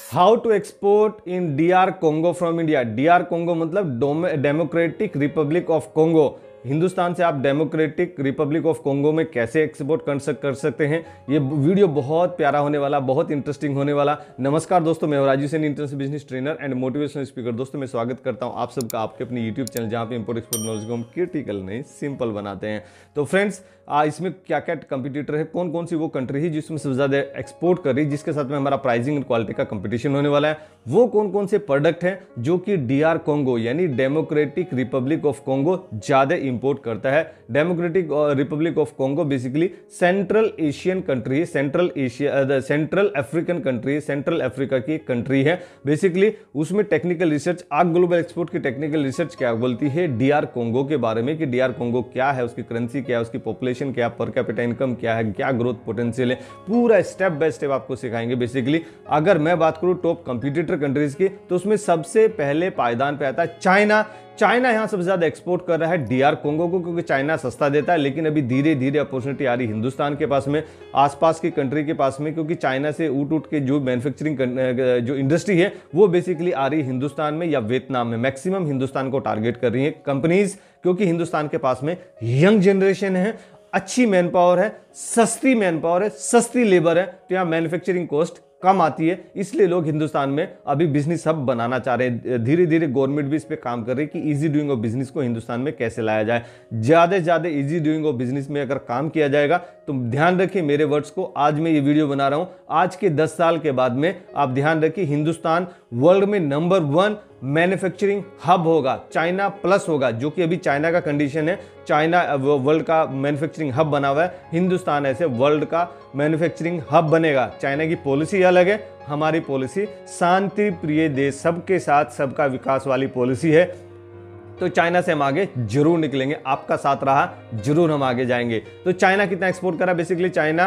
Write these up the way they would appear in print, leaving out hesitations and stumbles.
How to export in DR Congo from India. DR Congo मतलब democratic republic of Congo. Hindustan से आप democratic republic of Congo में कैसे export कर सकते हैं। ये वीडियो बहुत प्यारा होने वाला, बहुत इंटरेस्टिंग होने वाला। नमस्कार दोस्तों, मैं Raju Saini, international business trainer and motivational speaker. दोस्तों मैं स्वागत करता हूं आप सबका आपके अपने यूट्यूब चैनल, जहां पे इंपोर्ट एक्सपोर्ट नॉलेज को हम क्रिटिकल नहीं सिंपल बनाते हैं। तो फ्रेंड्स, इसमें क्या क्या कंपटीटर है, कौन कौन सी वो कंट्री है जिसमें सबसे ज्यादा एक्सपोर्ट कर रही है, जिसके साथ में हमारा प्राइसिंग एंड क्वालिटी का कंपटीशन होने वाला है। वो कौन कौन से प्रोडक्ट हैं जो कि डीआर कोंगो यानी डेमोक्रेटिक रिपब्लिक ऑफ कोंगो ज्यादा इंपोर्ट करता है। Democratic republic of Congo basically central Asian country है, सेंट्रल अफ्रीकन कंट्री है, सेंट्रल अफ्रीका की कंट्री है। बेसिकली उसमें टेक्निकल रिसर्च, ग्लोबल एक्सपोर्ट की टेक्निकल रिसर्च क्या बोलती है डीआर कोंगो के बारे में, कि डीआर कोंगो क्या है, उसकी करेंसी क्या है, उसकी पॉपुलेशन क्या, पर कैपिटा इनकम क्या है, क्या ग्रोथ पोटेंशियल है, पूरा स्टेप बाय स्टेप आपको सिखाएंगे। बेसिकली अगर मैं बात करूं टॉप कंपटीटर कंट्रीज की, तो उसमें सबसे पहले पायदान पे आता है चाइना। चाइना यहां सबसे ज्यादा एक्सपोर्ट कर रहा है डीआर कोंगो को, क्योंकि चाइना सस्ता देता है। लेकिन अभी धीरे धीरे अपॉर्चुनिटी आ रही हिंदुस्तान के पास में, आसपास की कंट्री के पास में, क्योंकि चाइना से उठ के जो मैन्युफैक्चरिंग जो इंडस्ट्री है वो बेसिकली आ रही हिंदुस्तान में या वियतनाम में। मैक्सिमम हिंदुस्तान को टारगेट कर रही है कंपनीज, क्योंकि हिंदुस्तान के पास में यंग जनरेशन है, अच्छी मैन पावर है, सस्ती मैन पावर है, सस्ती लेबर है, तो यहां मैन्युफैक्चरिंग कॉस्ट कम आती है। इसलिए लोग हिंदुस्तान में अभी बिजनेस हब बनाना चाह रहे हैं। धीरे धीरे गवर्नमेंट भी इस पे काम कर रही है कि इजी डूइंग ऑफ बिजनेस को हिंदुस्तान में कैसे लाया जाए। ज्यादा से ज्यादा इजी डूइंग ऑफ बिजनेस में अगर काम किया जाएगा तो ध्यान रखिए मेरे वर्ड्स को, आज मैं ये वीडियो बना रहा हूं, आज के 10 साल के बाद में आप ध्यान रखिए हिंदुस्तान वर्ल्ड में नंबर 1 मैन्युफैक्चरिंग हब होगा, चाइना प्लस होगा, जो कि अभी चाइना का कंडीशन है। चाइना वर्ल्ड का मैन्युफैक्चरिंग हब बना हुआ है, हिंदुस्तान ऐसे वर्ल्ड का मैन्युफैक्चरिंग हब बनेगा। चाइना की पॉलिसी अलग है, हमारी पॉलिसी शांति प्रिय देश, सबके साथ सबका विकास वाली पॉलिसी है। तो चाइना से हम आगे जरूर निकलेंगे, आपका साथ रहा जरूर हम आगे जाएंगे। तो चाइना कितना एक्सपोर्ट करा, बेसिकली चाइना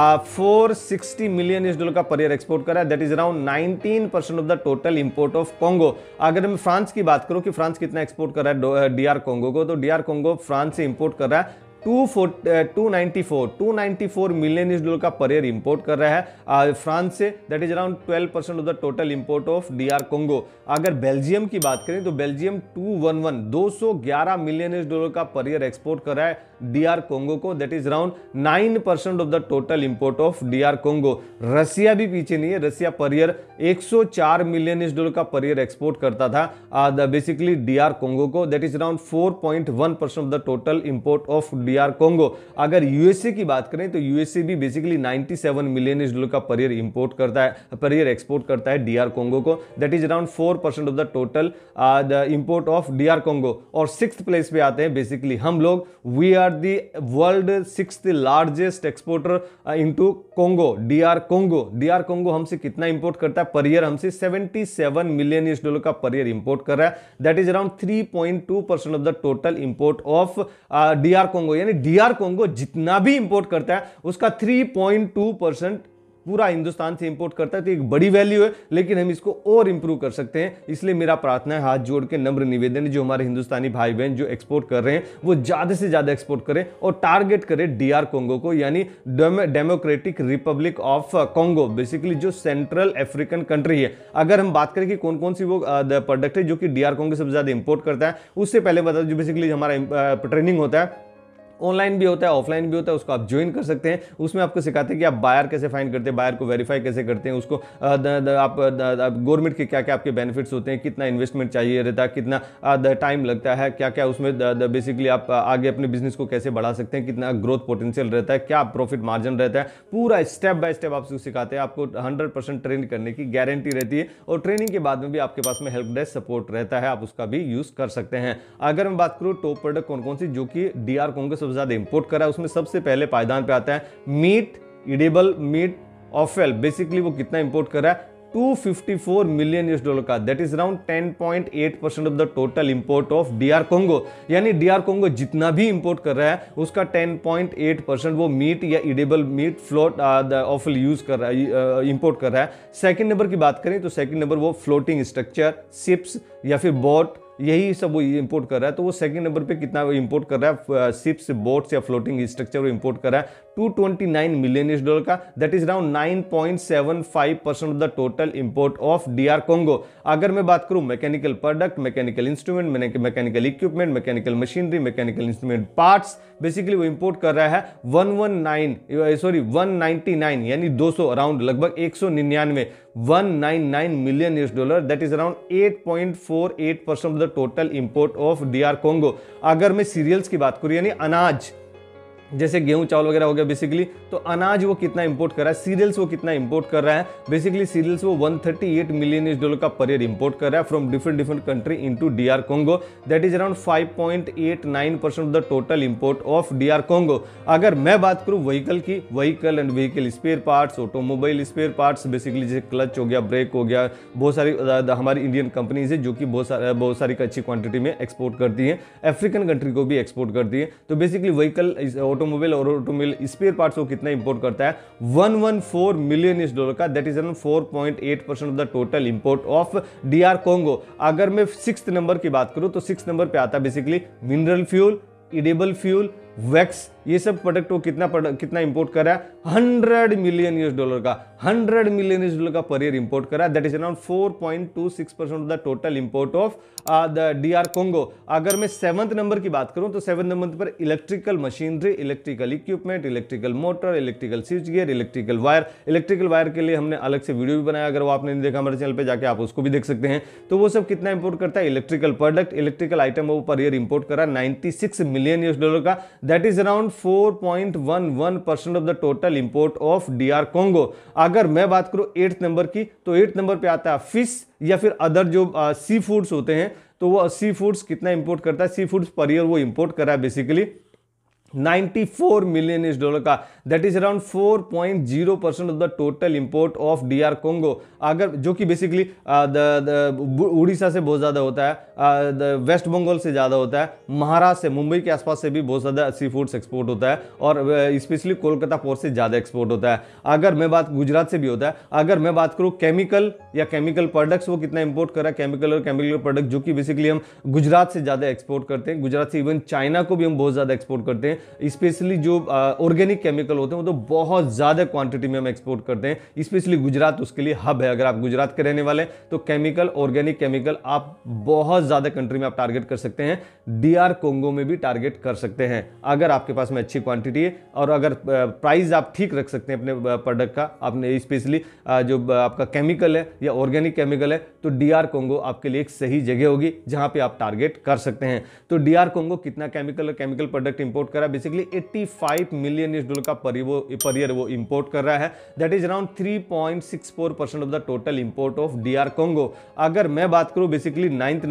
460 मिलियन US$ का पर ईयर एक्सपोर्ट करा, that is around 19% of the total import of Congo. अगर मैं फ्रांस की बात करूं कि फ्रांस कितना एक्सपोर्ट कर रहा है डीआर कोंगो को, तो डीआर कोंगो फ्रांस से इंपोर्ट कर रहा है 294 मिलियन US$ का पर ईयर इंपोर्ट कर रहा है फ्रांस से, that is around 12% of the total import of DR Congo. अगर बेल्जियम की बात करें तो बेल्जियम 211 मिलियन US$ का पर ईयर एक्सपोर्ट कर रहा है डीआर कोंगो को, that is around 9% of the total import of DR Congo. Russia भी पीछे नहीं है, रसिया पर ईयर 104 मिलियन US$ का पर ईयर एक्सपोर्ट करता था बेसिकली डीआर कोंगो को, that is around 4.1% of the total import of DR Congo. अगर यूएसए की बात करें तो यूएसए भी बेसिकली 97 मिलियन US$ का पर ईयर इंपोर्ट करता है, पर ईयर एक्सपोर्ट करता है डीआर कोंगो को, that is around 4% of the total the import of DR Congo. और 6th प्लेस पे आते हैं बेसिकली हम लोग, we are the world 6th largest exporter into Congo, DR Congo. DR Congo हमसे कितना इंपोर्ट करता है पर ईयर, हमसे 77 मिलियन US$ का पर ईयर इंपोर्ट कर रहा है, that is around 3.2% of the total import of DR Congo. यानी डीआर कोंगो जितना भी इंपोर्ट करता है उसका 3.2% पूरा हिंदुस्तान से इंपोर्ट करता है। तो एक बड़ी वैल्यू है, लेकिन हम इसको और इंप्रूव कर सकते हैं। इसलिए मेरा प्रार्थना है, हाथ जोड़ के नम्र निवेदन है, जो हमारे हिंदुस्तानी भाई बहन जो एक्सपोर्ट कर रहे हैं वो ज्यादा से ज्यादा एक्सपोर्ट करें और टारगेट करें डीआर कोंगो को, यानी democratic republic of Congo, basically जो सेंट्रल अफ्रीकन कंट्री है। अगर हम बात करें कि कौन कौन सी वो प्रोडक्ट है जो कि डीआर कोंगो सबसे ज्यादा इंपोर्ट करता है, उससे पहले बता जो बेसिकली हमारा ट्रेनिंग होता है, ऑनलाइन भी होता है, ऑफलाइन भी होता है, उसको आप ज्वाइन कर सकते हैं। उसमें आपको सिखाते हैं कि आप बायर कैसे फाइंड करते हैं, बायर को वेरीफाई कैसे करते हैं, उसको आप गवर्नमेंट के क्या क्या आपके बेनिफिट्स होते हैं, कितना इन्वेस्टमेंट चाहिए रहता है, कितना टाइम लगता है, क्या क्या उसमें बेसिकली आप आगे अपने बिजनेस को कैसे बढ़ा सकते हैं, कितना ग्रोथ पोटेंशियल रहता है, क्या प्रॉफिट मार्जिन रहता है, पूरा स्टेप बाय स्टेप आपको सिखाते हैं। आपको 100% ट्रेन करने की गारंटी रहती है, और ट्रेनिंग के बाद में भी आपके पास में हेल्प डेस्क सपोर्ट रहता है, आप उसका भी यूज कर सकते हैं। अगर मैं बात करूँ टॉप प्रोडक्ट कौन कौन सी जो कि डीआर कोंगो सबसे ज्यादा इंपोर्ट कर रहा है, उसमें सबसे पहले पायदान पे आता है meat, edible meat offal. Basically वो कितना इंपोर्ट कर रहा है 254 मिलियन US$ का, that is around 10.8% of the total import of DR Congo. यानी डीआर कोंगो जितना भी इंपोर्ट कर रहा है उसका 10.8% वो मीट या edible meat float offal use कर रहा है, इंपोर्ट कर रहा है। सेकंड नंबर की बात करें तो सेकंड नंबर वो फ्लोटिंग स्ट्रक्चर, शिप्स या फिर बोट, यही सब वो इंपोर्ट कर रहा है। तो वो सेकंड नंबर पे कितना इंपोर्ट कर रहा है, शिप्स, बोट्स या फ्लोटिंग स्ट्रक्चर वो इंपोर्ट कर रहा है $229 मिलियन का, that is around 9.75% of the total import of DR Congo. अगर मैं बात करूं mechanical product, mechanical instrument, mechanical equipment, mechanical machinery, mechanical instrument parts, basically वो इंपोर्ट कर रहा है 199 यानी 200 अराउंड लगभग 199 $199 million, that is around 8.48% of the total import of DR Congo. अगर मैं सीरियल्स की बात करूं यानी अनाज, जैसे गेहूं चावल वगैरह हो गया बेसिकली, तो अनाज वो कितना इंपोर्ट कर रहा है, सीरियल्स वो कितना इंपोर्ट कर रहा है, बेसिकली सीरियल्स वो $138 मिलियन का पर ईयर इंपोर्ट कर रहा है from different country into DR Congo, that is around 5.89% of the total import of DR Congo. अगर मैं बात करूं व्हीकल की, vehicle and vehicle spare parts, automobile spare parts, basically जैसे क्लच हो गया, ब्रेक हो गया, बहुत सारी हमारी इंडियन कंपनीज है जो कि बहुत सारी अच्छी क्वांटिटी में एक्सपोर्ट करती है, अफ्रीकन कंट्री को भी एक्सपोर्ट करती है। तो बेसिकली व्हीकल, ऑटोमोबाइल और ऑटोमोबाइल स्पेयर पार्ट्स को कितना इंपोर्ट करता है, $114 मिलियन का, that is around 4.8% of the total import of DR Congo. अगर मैं 6th नंबर की बात करूं तो 6th नंबर पे आता है basically mineral fuel, edible fuel, wax, ये सब प्रोडक्ट को कितना इंपोर्ट कर रहा है, $100 मिलियन का, $100 मिलियन का पर ईयर इंपोर्ट कर रहा है, that is around 4.26% of the total import of the DR Congo. अगर मैं 7th नंबर की बात करूं तो 7th नंबर पर electrical machinery, electrical equipment, electrical motor, electrical switch gear, electrical wire के लिए हमने अलग से वीडियो भी बनाया, अगर वो आपने नहीं देखा हमारे चैनल पे जाके आप उसको भी देख सकते हैं। तो वो सब कितना इंपोर्ट करता है, इलेक्ट्रिकल प्रोडक्ट, इलेक्ट्रिकल आइटम वो पर ईयर इंपोर्ट कर रहा है $96 मिलियन का, that is around 4.11% of the total import of DR Congo. अगर मैं बात करूं 8th नंबर की तो 8th नंबर पे आता है फिश या फिर अदर जो सी फूड्स होते हैं, तो वो सी फूड्स कितना इंपोर्ट करता है, सी फूड्स पर ईयर वो इंपोर्ट कर रहा है बेसिकली $94 मिलियन का, that is around 4.0% of the total import of DR Congo. अगर जो कि बेसिकली उड़ीसा से बहुत ज्यादा होता है, वेस्ट बंगाल से ज्यादा होता है, महाराष्ट्र से, मुंबई के आसपास से भी बहुत ज्यादा सी फूड्स एक्सपोर्ट होता है और स्पेशली कोलकाता पोर्ट से ज्यादा एक्सपोर्ट होता है। अगर मैं बात गुजरात से भी होता है। अगर मैं बात करूं केमिकल या केमिकल प्रोडक्ट्स, वो कितना इंपोर्ट कर रहा है, केमिकल और केमिकल प्रोडक्ट जो कि बेसिकली हम गुजरात से ज्यादा एक्सपोर्ट करते हैं, गुजरात से इवन चाइना को भी हम बहुत ज्यादा एक्सपोर्ट करते हैं। स्पेशली जो ऑर्गेनिक केमिकल होते हैं वो तो बहुत ज्यादा क्वांटिटी में हम एक्सपोर्ट करते हैं, स्पेशली गुजरात उसके लिए हब है। अगर आप गुजरात के रहने वाले तो केमिकल, ऑर्गेनिक केमिकल आप बहुत ज्यादा कंट्री में आप टारगेट कर सकते हैं, डीआर कोंगो में भी टारगेट कर सकते हैं अगर आपके पास में अच्छी क्वांटिटी है और अगर प्राइस आप ठीक रख सकते हैं अपने प्रोडक्ट का। आपने स्पेशली जो आपका केमिकल है या ऑर्गेनिक केमिकल है तो डीआर कोंगो आपके लिए एक सही जगह होगी जहां पे आप टारगेट कर सकते हैं। तो डीआर कोंगो कितना केमिकल और केमिकल प्रोडक्ट इंपोर्ट कर रहा है, बेसिकली $85 मिलियन का पर ईयर वो इंपोर्ट कर रहा है, that is around 3.64% of the total import of DR Congo. अगर मैं बात करूं बेसिकली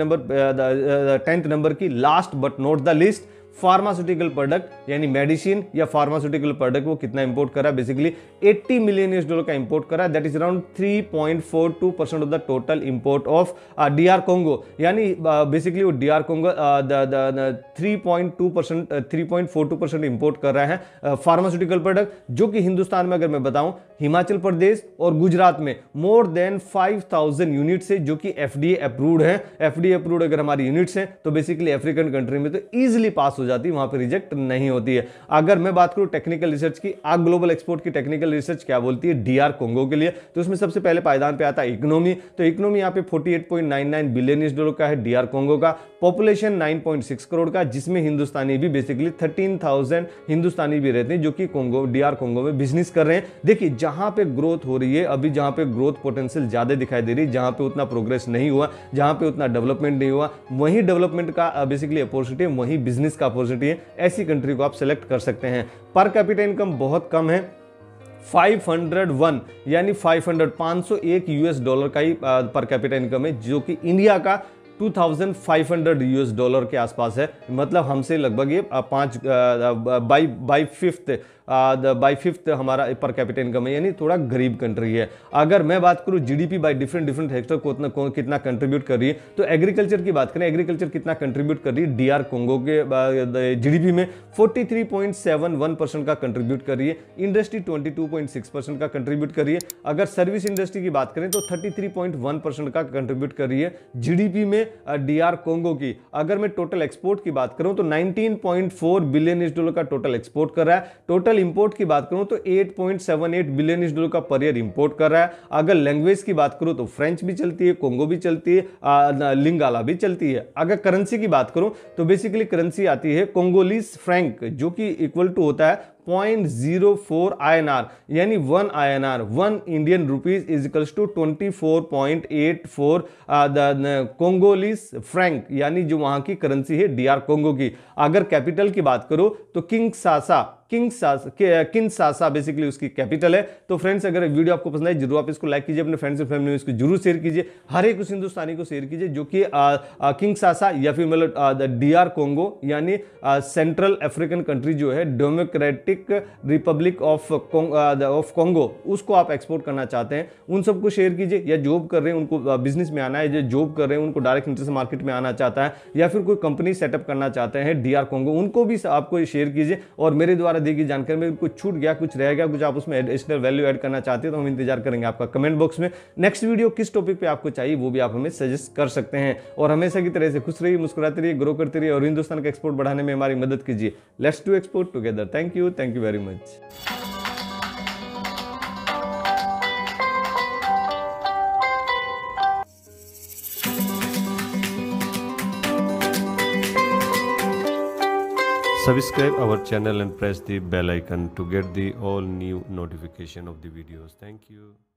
10th नंबर की, last but not the list, pharmaceutical product यानी मेडिसिन या फार्मास्यूटिकल प्रोडक्ट वो कितना इंपोर्ट कर रहा है, बेसिकली $80 मिलियन का इंपोर्ट कर रहा है, that is around 3.42% of the total import of DR Congo. यानी बेसिकली वो डीआर कोंगो 3.42% इंपोर्ट कर रहा है फार्मास्यूटिकल प्रोडक्ट, जो कि हिंदुस्तान में अगर मैं बताऊं हिमाचल प्रदेश और गुजरात में मोर देन 5000 यूनिट्स है जो कि एफडीए अप्रूव्ड है। एफडीए अप्रूव्ड अगर हमारी यूनिट्स हैं तो बेसिकली अफ्रीकन कंट्री में तो इजीली पास हो जाती है, वहां पे रिजेक्ट नहीं होती है। अगर मैं बात करूं टेक्निकल रिसर्च की, आग ग्लोबल एक्सपोर्ट की टेक्निकल रिसर्च क्या बोलती है डीआर कोंगो के लिए, तो उसमें सबसे पहले पायदान पे आता है इकोनॉमी। तो इकोनॉमी यहां पे $48.99 बिलियन का है डीआर कोंगो का, पॉपुलेशन 9.6 करोड़ का, जिसमें हिंदुस्तानी भी बेसिकली 13,000 हिंदुस्तानी भी रहते हैं जो कि कोंगो, डीआर कोंगो में बिजनेस कर रहे हैं। देखिए जहां पे ग्रोथ हो रही है अभी, जहां पे ग्रोथ पोटेंशियल ज्यादा दिखाई दे रही है, जहां पे उतना प्रोग्रेस नहीं हुआ, जहां पे उतना डेवलपमेंट नहीं हुआ, वहीं डेवलपमेंट का बेसिकली अपॉर्चुनिटी है, वहीं बिजनेस का अपॉर्चुनिटी है। ऐसी कंट्री को आप सेलेक्ट कर सकते हैं। पर कैपिटा इनकम बहुत कम है, 501 यानी 501 यूएस डॉलर का ही पर कैपिटा इनकम है, जो कि इंडिया का $2,500 यूएस डॉलर के आसपास है। मतलब हमसे लगभग ये बाई फिफ्थ हमारा पर कैपिटा इनकम है, यानी थोड़ा गरीब कंट्री है। अगर मैं बात करूं जीडीपी बाय डिफरेंट सेक्टर को कितना कंट्रीब्यूट कर रही है, तो एग्रीकल्चर की बात करें, एग्रीकल्चर कितना कंट्रीब्यूट कर रही है डीआर कोंगो के जीडीपी में 43.71% का कंट्रीब्यूट कर रही है। इंडस्ट्री 22.6% का कंट्रीब्यूट कर रही है। अगर सर्विस इंडस्ट्री की बात करें तो 33.1% का कंट्रीब्यूट कर रही है जीडीपी में। डीआर कोंगो की। अगर मैं टोटल एक्सपोर्ट की बात करूं तो 19.4 बिलियन $US का टोटल एक्सपोर्ट कर रहा है। टोटल इंपोर्ट की बात करूं तो 8.78 बिलियन $US का पर ईयर इंपोर्ट कर रहा है। अगर लैंग्वेज की बात करूं तो फ्रेंच भी चलती है, कोंगो भी चलती है, लिंगाला भी चलती है। अगर करेंसी की बात करूं तो बेसिकली करेंसी आती है कोंगोलीज फ्रैंक, जो कि इक्वल टू होता है 0.04 INR, यानी 1 INR 1 Indian rupees is equals to 24.84 Congolese franc, यानी जो वहां की करेंसी है डीआर कोंगो की। अगर कैपिटल की बात करो तो किंशासा बेसिकली उसकी कैपिटल है। तो फ्रेंड्स, अगर वीडियो आपको पसंद है जरूर आप इसको लाइक कीजिए, अपने फ्रेंड्स एंड फैमिली में इसको जरूर शेयर कीजिए। हर एक उस हिंदुस्तानी को शेयर कीजिए जो कि किंशासा या फिर मतलब डीआर कोंगो यानी सेंट्रल अफ्रीकन कंट्री जो है, डेमोक्रेटिक रिपब्लिक ऑफ कोंगो, उसको आप एक्सपोर्ट करना चाहते हैं, उन सबको शेयर कीजिए। या जॉब कर रहे हैं उनको बिजनेस में आना है, जो जॉब कर रहे हैं उनको डायरेक्ट इंटरनेशनल मार्केट में आना चाहता है, या फिर कोई कंपनी सेटअप करना चाहते हैं डीआर कोंगो, उनको भी आपको शेयर कीजिए। और मेरे द्वारा दी गई जानकारी में कुछ छूट गया, कुछ रह गया, कुछ आप उसमें एडिशनल वैल्यू ऐड करना चाहते हैं तो हम इंतजार करेंगे आपका कमेंट बॉक्स में। नेक्स्ट वीडियो किस टॉपिक पे आपको चाहिए वो भी आप हमें सजेस्ट कर सकते हैं। और हमेशा की तरह से खुश रहिए, मुस्कुराते रहिए, ग्रो करते रहिए और हिंदुस्तान का एक्सपोर्ट बढ़ाने में हमारी मदद कीजिए। Let's do export together. Thank you very much. Subscribe our channel and press the bell icon to get the all new notification of the videos. Thank you.